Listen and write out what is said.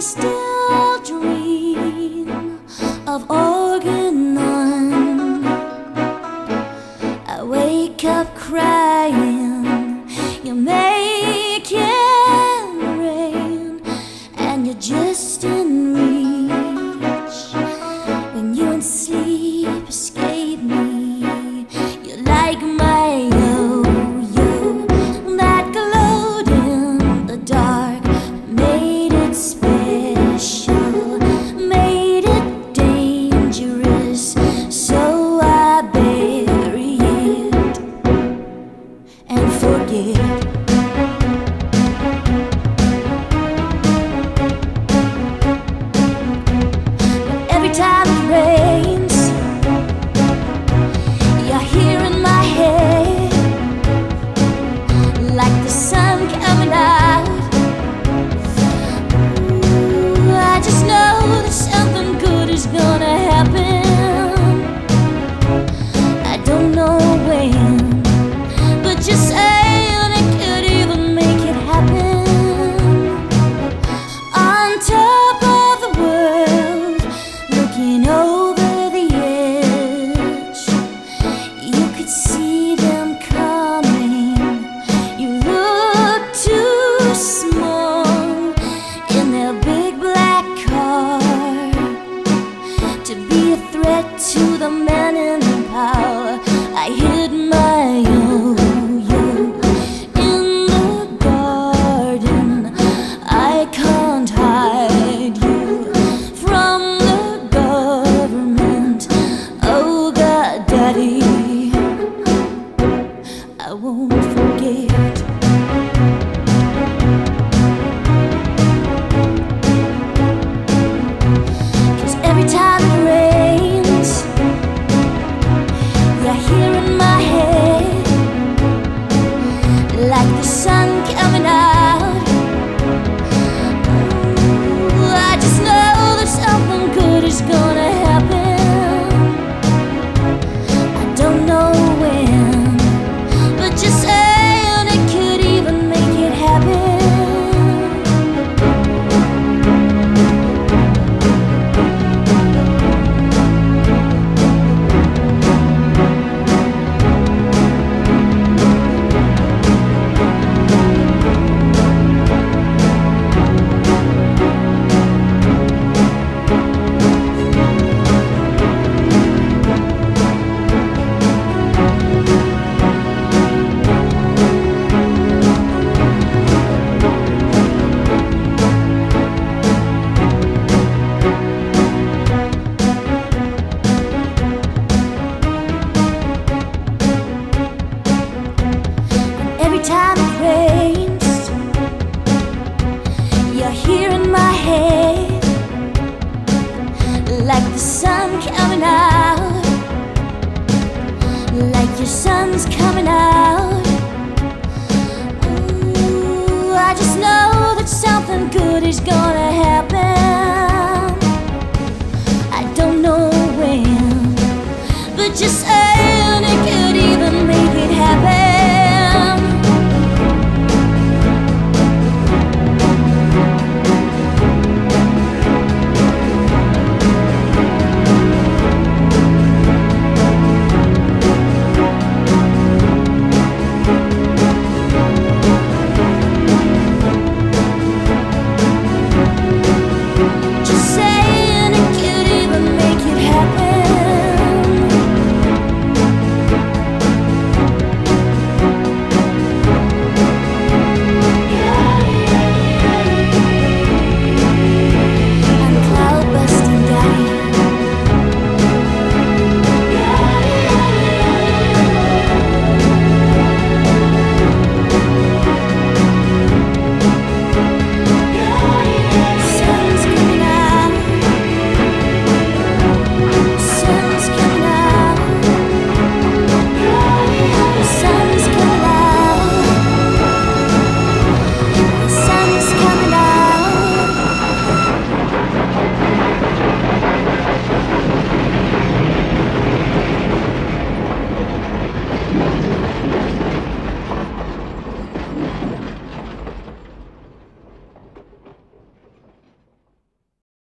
still dream of Organon. I wake up crying, you're making rain, and you're just in reach. When you in sleep escape me, you're like my yo-yo that glowed in the dark, made it special, made it dangerous, so I bury it and forget. But every time it rains, you're here in my head, like the sun coming out. Ooh, I just know that something good is gonna happen. I don't know when, but just saying it could even make it happen. On top of the world, looking over the edge, you could see them coming. You look too small in their big black car to be a threat to the men in power. I hid my yo-yo in the garden. I can't hide you from the government. Oh God, Daddy, I won't forget. 'Cause every time it rains, you're here in my head, like the sun coming out. Ooh, I just know that something good is gonna happen. I don't know when, but just saying it could even make it happen. Every time it rains, you're here in my head, like the sun coming out, like your sun's coming out.